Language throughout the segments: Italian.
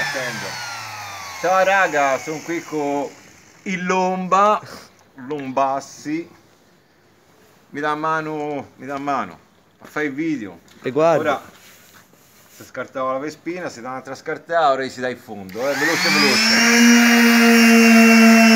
partendo. Ciao raga, sono qui con il Lombassi. Mi dà mano a fare il video. E guarda. Ora si scartava la Vespina, si dà un'altra scartata, ora si dà il fondo, veloce veloce.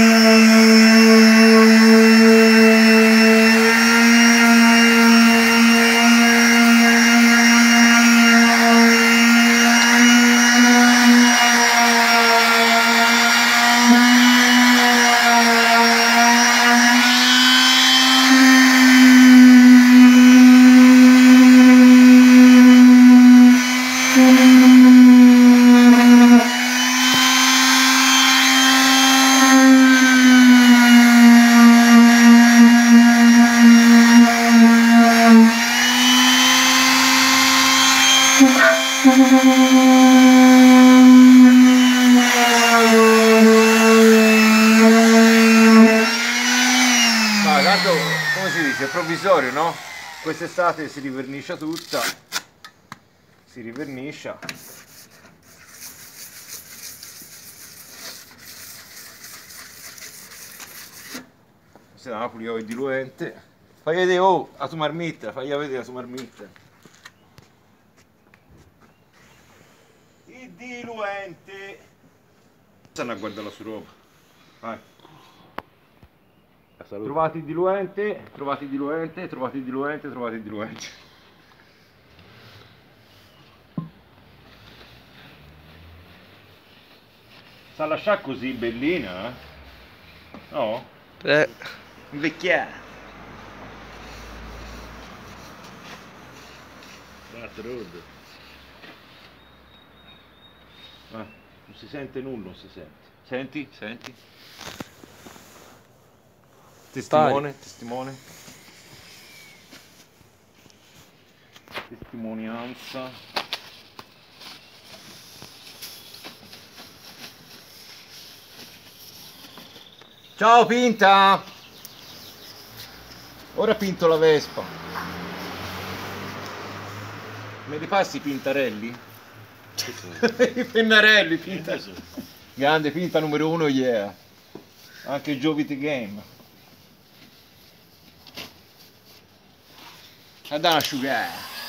Ma tanto, come si dice, è provvisorio, no? Quest'estate si riverniscia tutta, si riverniscia. Si dà una pulita il diluente. Fai vedere, oh, la tua marmitta, fai vedere la tua marmitta. Il diluente. Stanno a guardare la sua roba. Vai. Trovate il diluente, trovate il diluente, trovate il diluente, trovate il diluente. Sa lasciare così bellina, eh? No? Invecchiare. Non si sente nulla, non si sente. Senti, senti. Testimone, testimone. Testimonianza. Ciao Pinta! Ora pinto la Vespa. Me li passi i pintarelli? I pennarelli, pinta. Grande pinta numero 1, yeah. Anche Jovity Game. Andiamo a asciugare.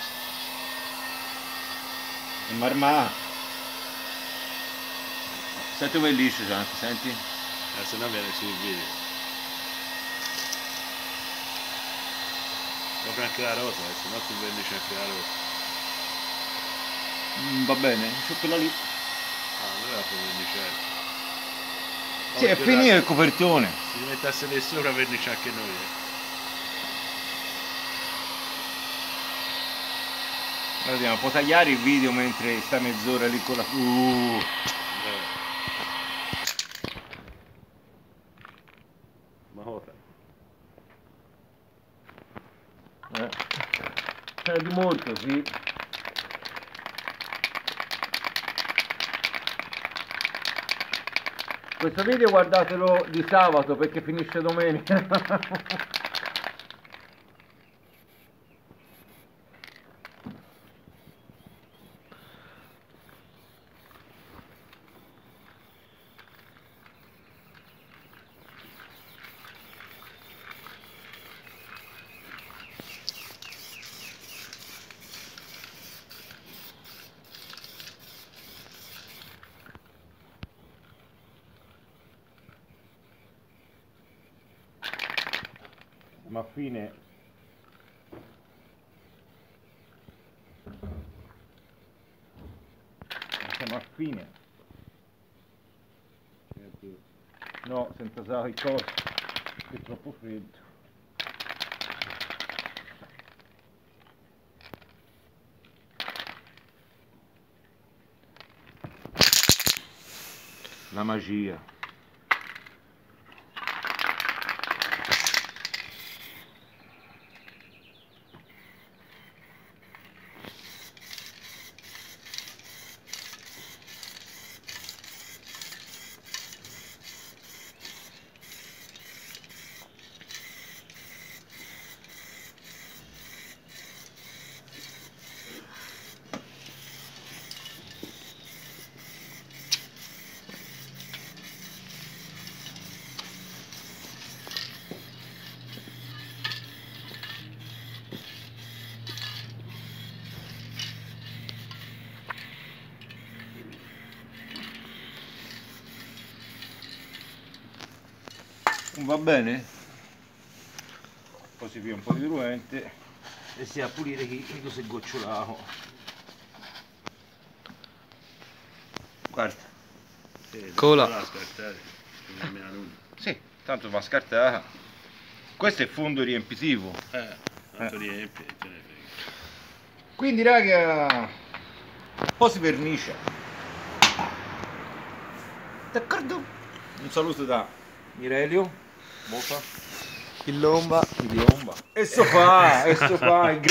E marmà. Senti come è liscio, Gianni, senti? Se no viene sul video. Proprio anche la rota, se no tu vernici anche la rota. Va bene, c'ho quella lì. Ah, non era proprio verniciare. Sì, è finito il copertone. Se ci mettesse lì sopra vernici anche noi. Guardiamo, può tagliare il video mentre sta mezz'ora lì con la... Ma ora. C'è di molto, sì. Questo video guardatelo di sabato perché finisce domenica. Ma a fine siamo a fine, no, senza usare il coso, è troppo freddo. La magia. Va bene? Poi si pia un po' di diluente e si va a pulire che cosa è gocciolato. Guarda. Cola. La scartare. Non mi ha nulla. Sì, tanto va scartata. Questo è fondo riempitivo. Tanto riempie, te ne frega. Quindi raga, poi si vernice. D'accordo? Un saluto da Mirelio, Mofa, Il Lomba. Ilomba. E sto qua, il